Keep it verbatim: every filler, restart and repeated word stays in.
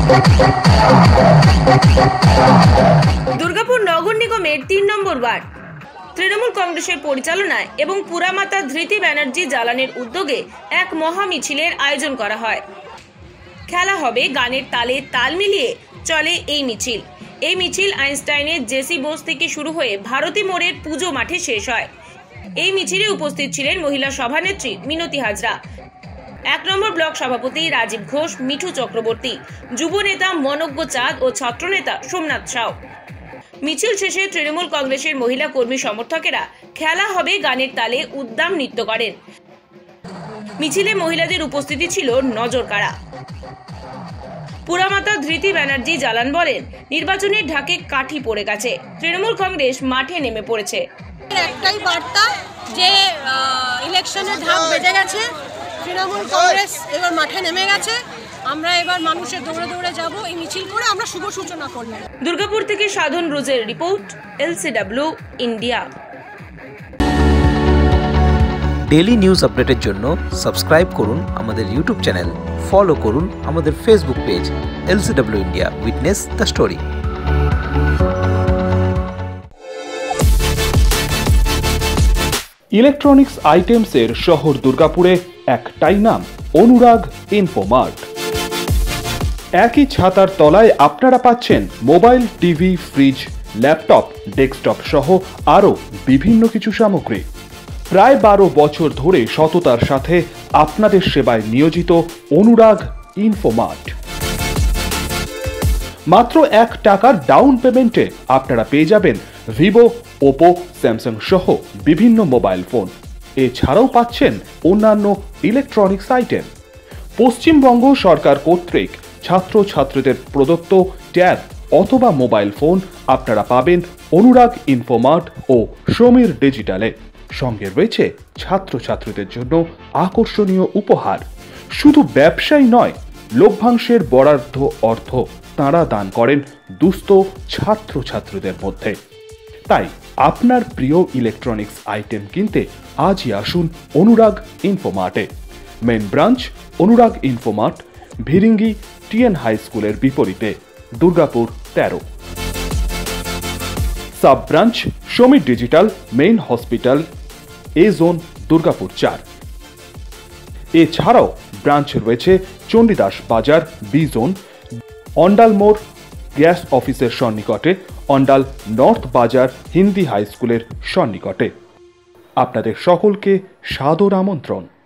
দুর্গাপুর নগর নিগমের তিন নম্বর ওয়ার্ড তৃণমূল কংগ্রেসের পরিচালনায় এবং পুরামাতা ধৃতি ব্যানার্জি জালানের উদ্যোগে এক মহা মিছিলের আয়োজন করা হয়। খেলা হবে গানের তালে তাল মিলিয়ে চলে এই মিছিল। এই মিছিল আইনস্টাইনের জেসি বোস থেকে শুরু হয়ে ভারতী মোড়ের পুজো মাঠে শেষ হয়। এই মিছিলে উপস্থিত ছিলেন মহিলা সভানেত্রী মিনতি হাজরা, এক নম্বর ব্লক সভাপতি রাজীব ঘোষ, মিঠু চক্রবর্তী, যুব নেতা মনজ্ঞ চাঁদ ও ছাত্রনেতা সোমনাথ সাউ। মিছিল শেষে তৃণমূল কংগ্রেসের মহিলা কর্মী সমর্থকেরা খেলা হবে গানের তালে উদ্দাম নৃত্য করেন। মিছিলে মহিলাদের উপস্থিতি ছিল নজর কাড়া। পুরামাতা ধৃতি ব্যানার্জি জালান বলেন, নির্বাচনের ঢাকে কাঠি পড়ে গেছে, তৃণমূল কংগ্রেস মাঠে নেমে পড়েছে। একটাই বার্তা যে ইলেকশনের ঢাক বেজে গেছে, তৃণমূল কংগ্রেস এবার মাঠে নেমে গেছে। আমরা এবার মানুষের দৌড়ে দৌড়ে যাব, এই মিছিল করে আমরা শুভ সূচনা করলাম। দুর্গাপুর থেকে সাধন রোজের report, LCW India. Daily news আপডেটের জন্য সাবস্ক্রাইব করুন আমাদের ইউটিউব চ্যানেল, ফলো করুন আমাদের Facebook page LCW India, witness the story. Electronics আইটেমসের শহর দুর্গাপুরে একটাই নাম, অনুরাগ ইনফোমার্ট। একই ছাতার তলায় আপনারা পাচ্ছেন mobile, TV, fridge, laptop, desktop সহ আরও বিভিন্ন কিছু সামগ্রী। প্রায় বারো বছর ধরে সততার সাথে আপনাদের সেবায় নিয়োজিত অনুরাগ ইনফোমার্ট। মাত্র এক টাকার ডাউন পেমেন্টে আপনারা পেয়ে যাবেন ভিভো, ওপো, স্যামসাং সহ বিভিন্ন মোবাইল ফোন। এছাড়াও পাচ্ছেন অন্যান্য ইলেকট্রনিক্স আইটেম। পশ্চিমবঙ্গ সরকার কর্তৃক ছাত্রছাত্রীদের প্রদত্ত ট্যাব অথবা মোবাইল ফোন আপনারা পাবেন অনুরাগ ইনফোমার্ট ও সমীর ডিজিটালে। সঙ্গে রয়েছে ছাত্রছাত্রীদের জন্য আকর্ষণীয় উপহার। শুধু ব্যবসায়ী নয়, লভ্যাংশের বরাদ্দ অর্থ তাঁরা দান করেন দুস্থ ছাত্রছাত্রীদের মধ্যে। তাই আপনার প্রিয় ইলেকট্রনিক্স আইটেম কিনতে আজই আসুন অনুরাগ ইনফোমার্টে। Main branch Anurag Infomart, Viringi TN high স্কুলের বিপরীতে, দুর্গাপুর তেরো। Sub branch Samir digital, main hospital, A zone, Durgapur চার। এছাড়াও ব্রাঞ্চ রয়েছে চণ্ডীদাস বাজার, বি জোন, অন্ডাল মোড় গ্যাস অফিসের সন্নিকটে, অন্ডাল নর্থ বাজার হিন্দি হাই স্কুলের সন্নিকটে। আপনাদের সকলকে সাদর আমন্ত্রণ।